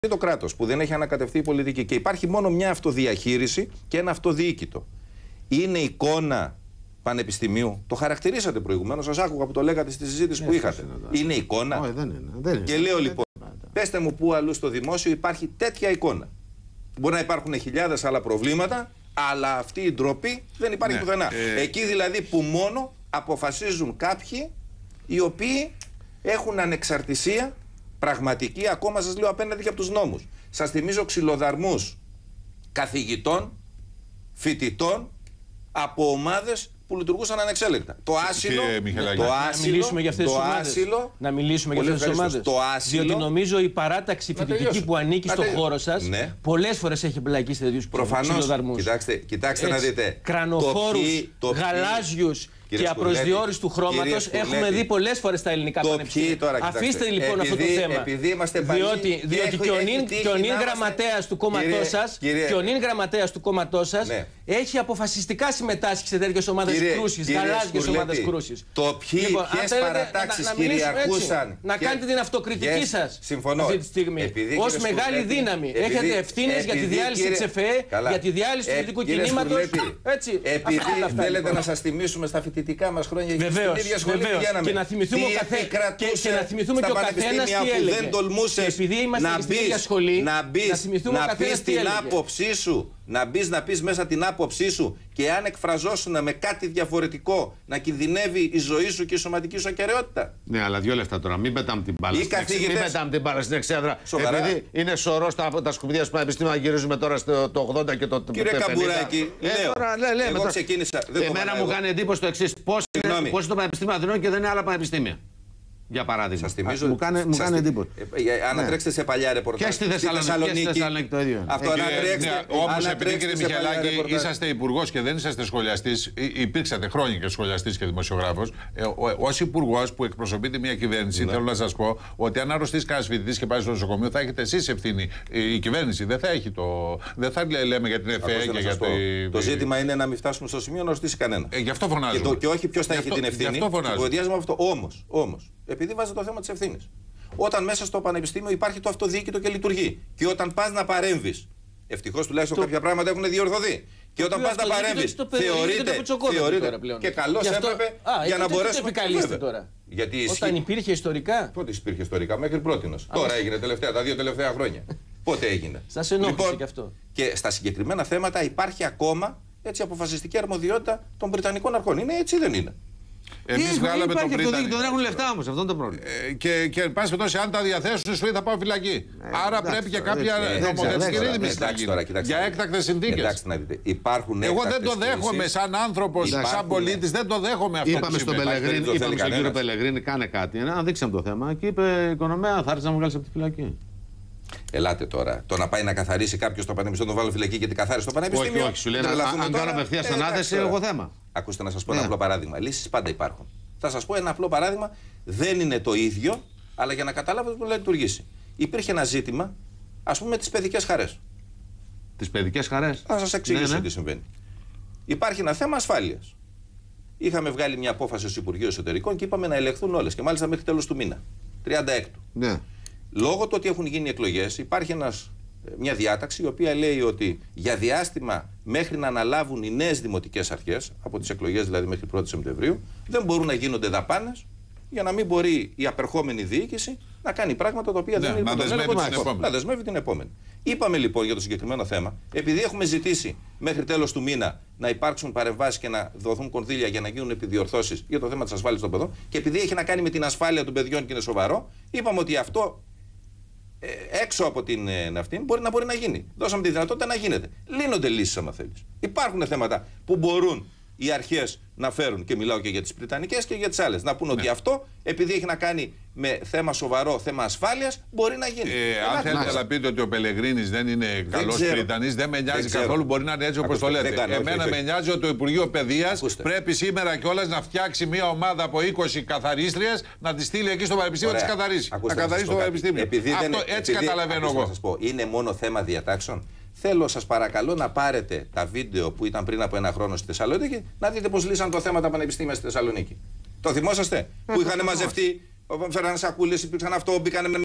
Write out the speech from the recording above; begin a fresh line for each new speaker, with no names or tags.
το κράτος που δεν έχει ανακατευτεί η πολιτική και υπάρχει μόνο μια αυτοδιαχείριση και ένα αυτοδιοίκητο. Είναι εικόνα πανεπιστημίου. Το χαρακτηρίσατε προηγουμένως, σας άκουγα που το λέγατε στη συζήτηση που είχατε. Είναι εικόνα.
Όχι, δεν είναι.
Και λέω λοιπόν, πέστε μου πού αλλού στο δημόσιο υπάρχει τέτοια εικόνα. Μπορεί να υπάρχουν χιλιάδες άλλα προβλήματα, αλλά αυτή η ντροπή δεν υπάρχει πουθενά. Εκεί δηλαδή που μόνο αποφασίζουν κάποιοι οι οποίοι έχουν ανεξαρτησία πραγματική, ακόμα σας λέω, απέναντι και από τους νόμους. Σας θυμίζω ξυλοδαρμούς καθηγητών, φοιτητών από ομάδες που λειτουργούσαν ανεξέλεγκτα. Το άσυλο.
Να μιλήσουμε για αυτές τις ομάδες. Να μιλήσουμε για αυτές τις ομάδες. Διότι νομίζω η παράταξη φοιτητική που ανήκει στον χώρο σας πολλές φορές έχει εμπλακεί σε τέτοιους ξυλοδαρμούς.
Κοιτάξτε να δείτε.
Κρανοφόρους, γαλάζιους και απροσδιόριστου χρώματος έχουμε δει πολλές φορές στα ελληνικά πανεπιστήμια. Αφήστε λοιπόν αυτό το θέμα. Διότι και ο νυν γραμματέας του κόμματός σας έχει αποφασιστικά συμμετάσχει σε τέτοιες ομάδες κρούσης, γαλάζιες ομάδες κρούσης.
Το ποιες παρατάξεις κυριαρχούσαν.
Να κάνετε την αυτοκριτική σας αυτή τη στιγμή. Ως μεγάλη δύναμη. Έχετε ευθύνες για τη διάλυση της ΕΦΕ, για τη διάλυση του φοιτητικού κινήματος.
Επειδή θέλετε να σας θυμίσουμε στα φοιτητικά μας χρόνια για την ίδια σχολή πηγαίναμε.
Και να θυμηθούμε και ο καθένας τι έλεγε.
Δεν τολμούσες
επειδή είμαστε στην ίδια σχολή,
να πεις την άποψή σου. Να πεις μέσα την άποψή σου και αν εκφραζόσουν με κάτι διαφορετικό να κινδυνεύει η ζωή σου και η σωματική σου ακεραιότητα.
Ναι, αλλά 2 λεπτά τώρα. Μην πετάμε την μπάλα. Μην πετάμε την μπάλα στην εξέδρα. Επειδή είναι σωρό τα σκουπίδια του πανεπιστήμια, γυρίζουμε τώρα το 80 και το 50.
Κύριε Καμπουράκη, εγώ ξεκίνησα.
Εμένα μου κάνει εντύπωση το εξής. Πώς είναι το Πανεπιστήμιο Αθηνών και δεν είναι άλλα πανεπιστήμια. Για παράδειγμα.
Σας θυμίζω,
μου κάνει εντύπωση.
Ανατρέξτε σε παλιά ρεπορτάζ.
Και στη Θεσσαλονίκη το ίδιο.
Όμως επειδή, κύριε Μιχελάκη, είσαστε υπουργός και δεν είσαστε σχολιαστής, υπήρξατε χρόνια και σχολιαστής και δημοσιογράφος. Ως υπουργός που εκπροσωπείτε μια κυβέρνηση, θέλω να σας πω ότι αν αρρωστήσει κανένας φοιτητής και πάει στο νοσοκομείο, θα έχετε εσείς ευθύνη. Η κυβέρνηση δεν θα έχει το. Δεν θα λέμε για την ΕΦΕ και για το.
Το ζήτημα είναι να μην φτάσουμε στο σημείο να αρρωστήσει κανένα.
Γι' αυτό φωνάζουμε.
Και όχι ποιος θα έχει την ευθύνη. Όμως. Επειδή βάζει το θέμα της ευθύνης. Όταν μέσα στο πανεπιστήμιο υπάρχει το αυτοδιοίκητο και λειτουργεί. Και όταν πας να παρέμβεις, ευτυχώς τουλάχιστον κάποια πράγματα έχουν διορθωθεί. Και όταν πας να παρέμβεις, θεωρείται. Και καλώς έπρεπε για να μπορέσουμε.
Όταν υπήρχε ιστορικά.
Πότε υπήρχε ιστορικά, μέχρι πρότινος. Τώρα έγινε τα 2 τελευταία χρόνια. Πότε έγινε.
Σας ενόχλησε και αυτό.
Και στα συγκεκριμένα θέματα υπάρχει ακόμα έτσι αποφασιστική αρμοδιότητα των Βρετανικών αρχών. Είναι έτσι ή δεν είναι?
Εμείς βγάλαμε τον Βρετανικό. Δεν έχουν λεφτά όμως, αυτό είναι το πρόβλημα.
Και εν πάση περιπτώσει, αν τα διαθέσουν, σου θα πάω φυλακή. Άρα πρέπει και κάποια νομοθετική ρύθμιση να γίνει. Για έκτακτες συνθήκες. Εγώ δεν το δέχομαι σαν άνθρωπος, σαν πολίτης, δεν το δέχομαι αυτό.
Είπαμε στον κύριο Πελεγρίνη, κάνε κάτι. Να δείξαμε το θέμα και είπε Οικονομέα, θα έρθει να μου βγάλει από τη φυλακή.
Ελάτε τώρα. Το να πάει να καθαρίσει κάποιο το πανεπιστήμιο, τον βάλω φυλακή και την καθάρισε το πανεπιστήμιο.
Όχι, σου λένε αν κάνω απευθείας ανάθεση, έχω θέμα.
Ακούστε να σας πω ένα απλό παράδειγμα. Λύσεις πάντα υπάρχουν. Θα σας πω ένα απλό παράδειγμα. Δεν είναι το ίδιο, αλλά για να καταλάβετε πώς να λειτουργήσει. Υπήρχε ένα ζήτημα, ας πούμε, με τις παιδικές χαρές.
Τις παιδικές χαρές.
Θα σας εξηγήσω τι συμβαίνει. Υπάρχει ένα θέμα ασφάλειας. Είχαμε βγάλει μια απόφαση στο Υπουργείο Εσωτερικών και είπαμε να ελεγχθούν όλες. Και μάλιστα μέχρι τέλος του μήνα. 36.
Ναι.
Λόγω του ότι έχουν γίνει εκλογές, υπάρχει μια διάταξη η οποία λέει ότι για διάστημα μέχρι να αναλάβουν οι νέες δημοτικές αρχές, από τις εκλογές δηλαδή μέχρι 1η Σεπτεμβρίου, δεν μπορούν να γίνονται δαπάνες για να μην μπορεί η απερχόμενη διοίκηση να κάνει πράγματα τα οποία δεν είναι να δεσμεύει την επόμενη. Είπαμε λοιπόν για το συγκεκριμένο θέμα, επειδή έχουμε ζητήσει μέχρι τέλος του μήνα να υπάρξουν παρεμβάσεις και να δοθούν κονδύλια για να γίνουν επιδιορθώσεις για το θέμα της ασφάλειας των παιδών, και επειδή έχει να κάνει με την ασφάλεια των παιδιών και είναι σοβαρό, είπαμε ότι αυτό έξω από την αυτή μπορεί να γίνει. Δώσαμε τη δυνατότητα να γίνεται. Λύνονται λύσεις, άμα θέλεις. Υπάρχουν θέματα που μπορούν οι αρχές να φέρουν, και μιλάω και για τις Βρετανικές και για τις άλλες, να πούν ότι αυτό, επειδή έχει να κάνει με θέμα σοβαρό, θέμα ασφάλειας, μπορεί να γίνει.
Αν θέλετε να πείτε ότι ο Πελεγρίνης δεν είναι καλός Βρετανής, δεν με νοιάζει καθόλου, μπορεί να είναι έτσι όπως το λέτε. Εμένα με νοιάζει ότι το Υπουργείο Παιδείας πρέπει σήμερα κιόλας να φτιάξει μια ομάδα από 20 καθαρίστριες, να τη στείλει εκεί στο Πανεπιστήμιο να τις καθαρίσει. Να καθαρίσει το Πανεπιστήμιο. Αυτό έτσι καταλαβαίνω εγώ.
Είναι μόνο θέμα διατάξεων. Θέλω, σας παρακαλώ, να πάρετε τα βίντεο που ήταν πριν από 1 χρόνο στη Θεσσαλονίκη, να δείτε πώς λύσαν το θέμα τα πανεπιστήμια στη Θεσσαλονίκη. Το θυμόσαστε? Που είχαν μαζευτεί, φέρανε σακούλες, υπήρξαν αυτό, μπήκανε με